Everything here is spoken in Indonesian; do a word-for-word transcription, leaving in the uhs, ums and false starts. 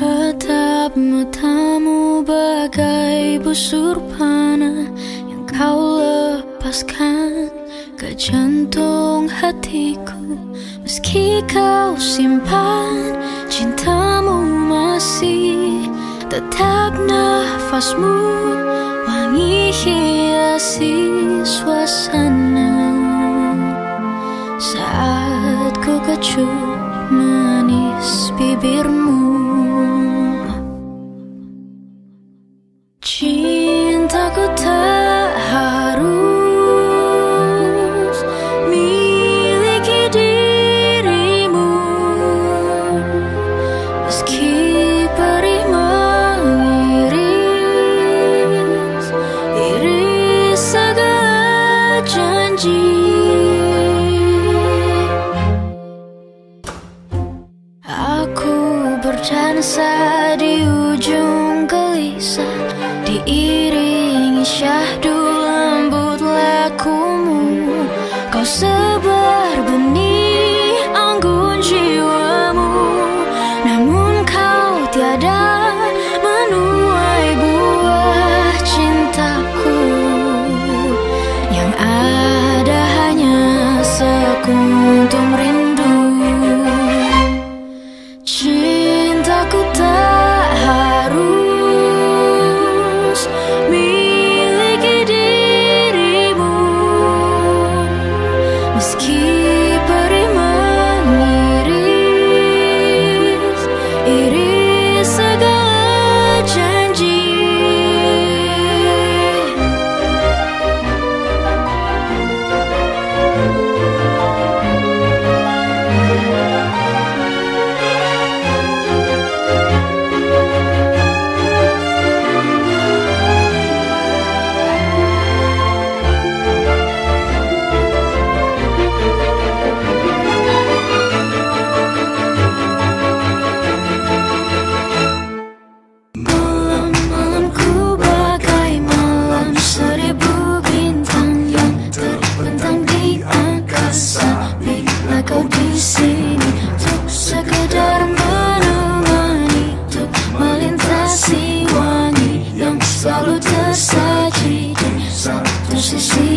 Tatap matamu bagai busur panah yang kau lepaskan ke jantung hatiku. Meski kau simpan cintamu masih tetap nafasmu wangi hiasi suasana. Saat ku kecup manis bibirmu, cintaku tak harus miliki dirimu. Meski perih mengiris iris segala janji, aku berdansa di ujung gelisah, diiringi syahdu lembut lakumu. Kau sebar benih anggun jiwamu, namun kau tiada menuai buah cintaku. Yang ada hanya sekuntum rindu. Cintaku tak harus miliki dirimu. Meski perih mengiris iris segala janji, malam-malamku bagai malam seribu bintang yang terbentang di angkasa. Bila kau di sini untuk sekedar menemani, untuk melintasi wangi yang selalu tersaji di satu sisi